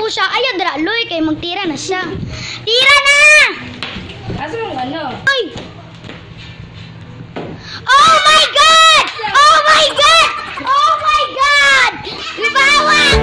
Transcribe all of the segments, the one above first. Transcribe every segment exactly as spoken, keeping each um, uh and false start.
po siya. Ayaw, dra, loy, kay magtira na siya. Tira na! Asa mong ano? Ay! Oh my God! Oh my God! Oh my God! Bibawang!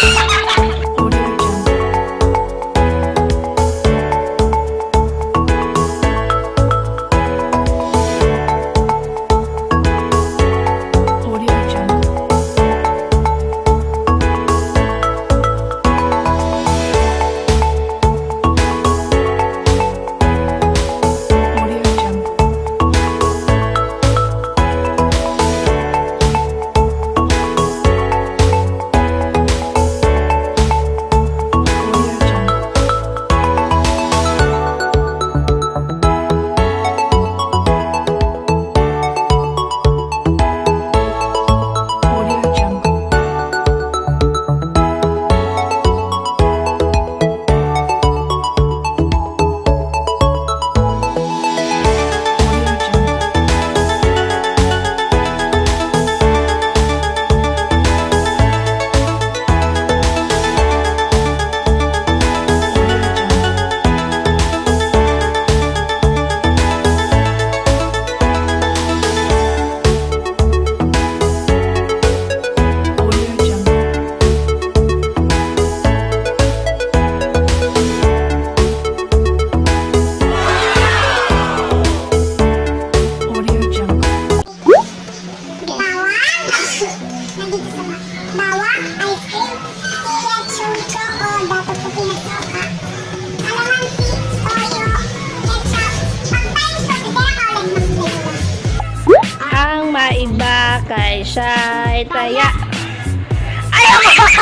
Ang maiba kay Shy Taya. Ayaw!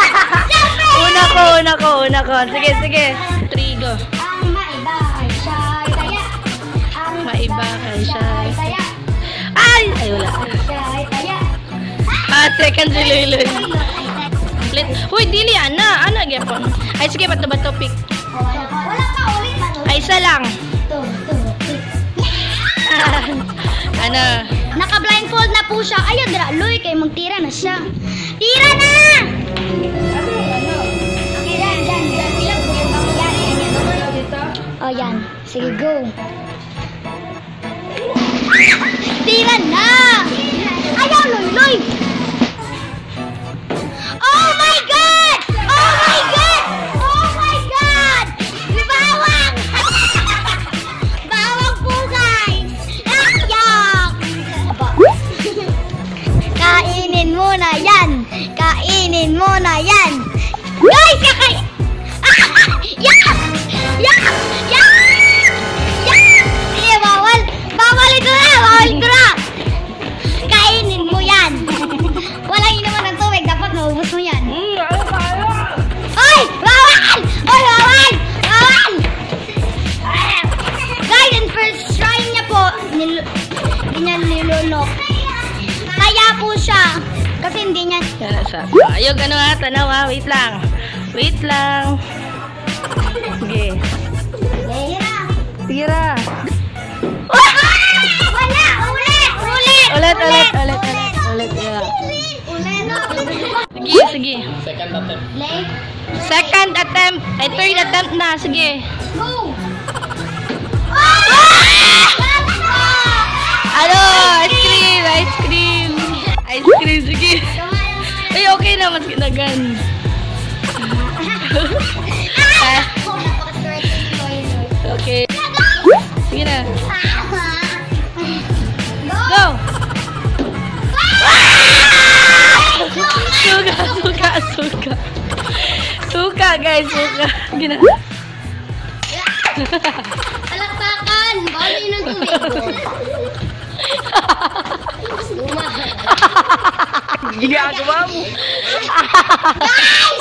Una ko, una ko, una ko. Sige, sige. Trigo. Ang maiba kay Shy Taya. Ang Maiba kay Shy Taya. Ay! Ay, wala. Shy Taya. Ah, second si Luloy. Complete. Uy, dili, ana. Ana, gyapon. Ay, sige, bato ba topic? Wala pa ulit ba? Ay, isa lang. Ito, ito. Ano? Naka-blindfold na po siya. Ayaw, dra, loy, kay magtira na siya. Tira na! Okay, yan, yan, yan. Yan, yan, yan. Dito? Oh, yan. Sige, go. Tira na! Ayaw, loy, loy! Oh my God! Oh my God! Oh my God! Bawang! Bawang po, guys! Yak, yak! Kainin mo na yan! Kainin mo na yan! Guys, kakay... Yak! Yak! Yak! Yak! Sige, bawal! Bawal ito na! Bawal ito na! Kainin mo yan! Walang inuman ng tubig. Dapat maubos mo yan. Hmm, ano ba? Ay! Bawal! Ay, bawal! Bawal! Guys, in first try niya po, nil hindi niya nilunok. Kaya po siya. Kasi hindi niya... Yan na siya. Ayog, ano ha? Tanaw ha? Wait lang. Wait lang. Sige. Tira! Tira. Wala! Ulit! Ulit! Ulit, ulit, ulit, ulit. Ulit, yeah. Ulit! Sige, sige. Late. Second attempt. Ay, third attempt na. Sige. Go! Ano? Ice cream, ice cream. Ice cream, sige. Ay, okay naman. Ginagan. Okay. Sige na. Go! Suka, suka, suka. Suka, guys, suka. Gina. Palakpakan! Bawal yun ng tubig. Ginagawa mo. Guys!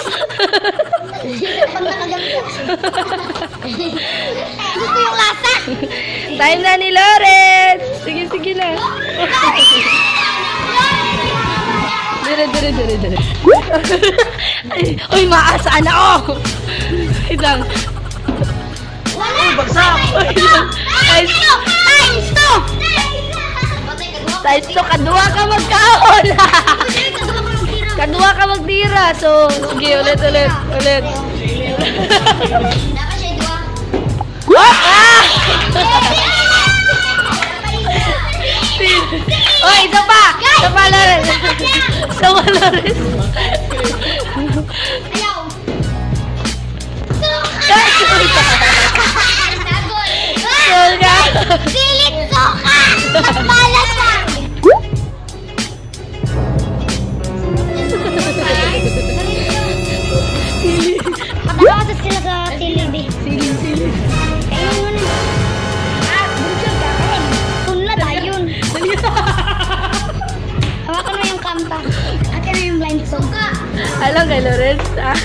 Gusto yung lasa? Time na ni Loren. Sige, sige na. Dire, dire, dire, dire. Ay, uy, maasa na ako. Wait lang. Wala! Bagsak. Wait lang. Times two! Times two! Times two, kadua ka magkaon. Kadua ka magtira. So, sige, ulit, ulit, ulit. Dapat siya dua. Ah! Oy, isa pa! Isa pa, Loris! Isa pa, Loris! Ayaw. Suka! Suka! Silit suka! Mas malas lang! Patalawa sa sila sa silid eh. Silid, silid. Ayun mo na. Ah, bunsod ka. Tunlad ayun. Hawakan mo yung kampa. Akin na yung blind suka. Alam kay Loris, ah.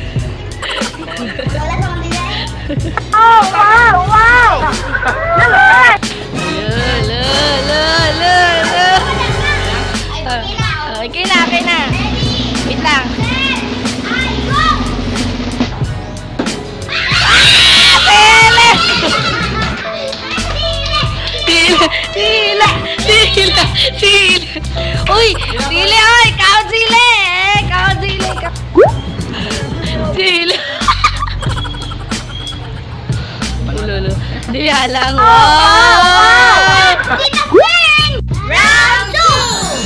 Wala sa kanila eh. Oh, wow, wow! Lo, lo, lo, lo, lo. Ay, okay na. Oh, okay na, okay na. Ready? Wait lang. Set! Ay, go! Tele! Sili! Sila! Sila! Sila! Sila! Uy! Sili! Uy! Count sili! Eh! Count sili! Sila! Lolo. Di alam. Wow! Tita Fern! Round two!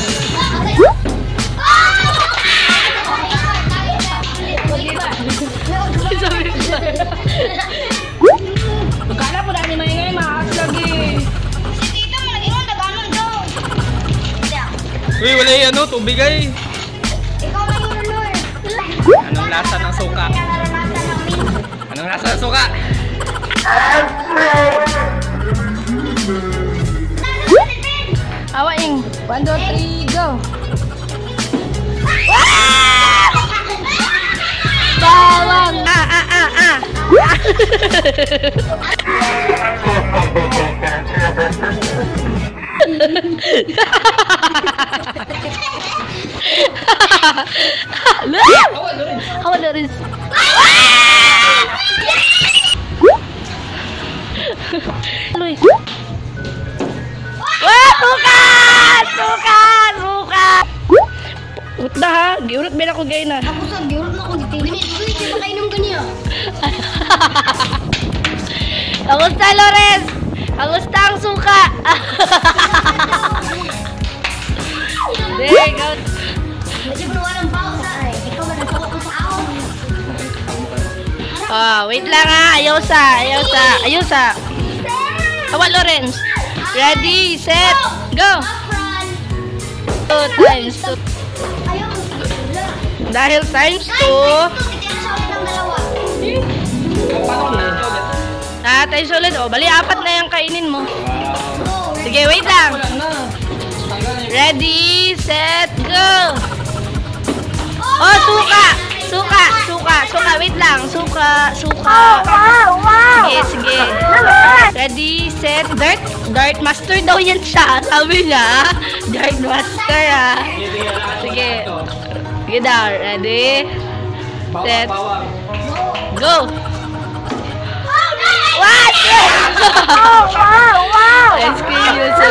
Magkala po dami maingay, makas lagi. Si Tita mo nag-ingon, nag-anon daw. Uy, wala yung ano, tubig ay. Ikaw na yung lulur. Anong lasa ng suka? Kaya naranasan namin. Anong lasa ng suka? Awaing. One, two, three, go. Bawang. Ah, ah, ah, ah. Hawa Loris. Loris. Wah, suka! Suka! Suka! Utda ha, giurot ba ako gay na? Ako sa giurot na ako dito. Uy, di ba kainom ganiya? Kamusta, Loris? Kamusta ang suka? Hindi, ikaw. Medyo bro, walang pausa eh. Ikaw ba nagsuka ko sa ako? Oh, wait lang ha. Ayaw sa, ayaw sa, ayaw sa. Kawa, Lorenz. Ready, set, go! Upfront. Two times two. Ayaw ko sila. Dahil times Guys, two. times two. Tigyan na siya ulit ng dalawa. Paano ko na? Ah, times ulit. O, bali, apat na yung kainin mo. Go. Sige, wait lang. Wala na. Ready, set, go! Oh, suka! Suka, suka, suka. Wait lang. Suka, suka. Sige, sige. Ready, set, dart. Dart master daw yan siya. Sabi niya. Dart master, ah. Sige. Sige daw. Ready, set, go! What? Oh, wow, wow. Ice cream yun sa...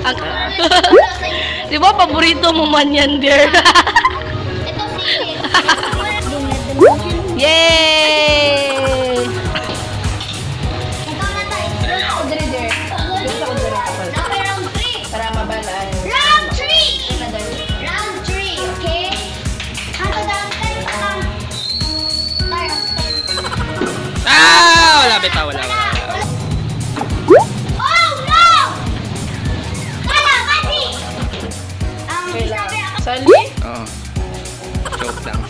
Di ba, paborito mo man yan, dear? Ito sili. Yay! Ikaw na tayo. Ako diri, dear. Dapat round three. Para mabalaan. Round three. Round three, okay? Hanggang round ten pa lang. Tayo. Ah! Wala, bitaw. Wala, wala. wala. Oh, no! Kala, kasi! Um, sabi ako. Sali? Oo. Joke lang.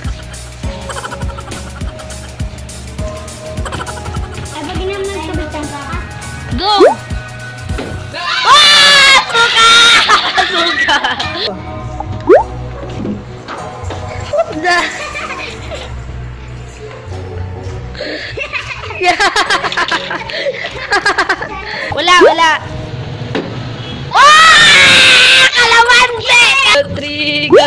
Ay, pag ginam ng sabitan ka ka? Go! Ah! Suka! Suka! Da. Wala, wala. Ah! Kalamansi! Three, go!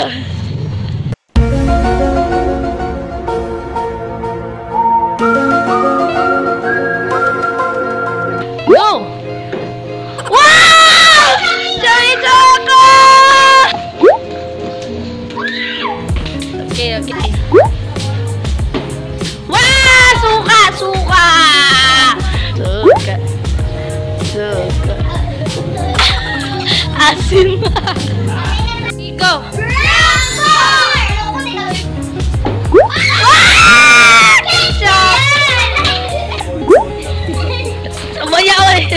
Go! Wow! Joy Choco! Okay, okay. Wow! Suka! suka! Suka. Suka. Asin. Ikaw. Ah! Ketchup! Umaya ko eh.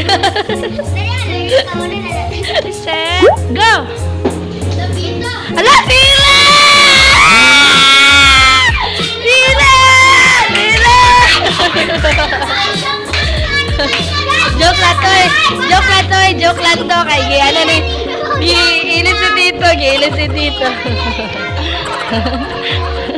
Set, go! Ala, sila! Sila! Sila! Joke lang to eh. Joke lang to eh. Joke lang to. Kay Giana ni. Giilis si Tito. Giilis si Tito.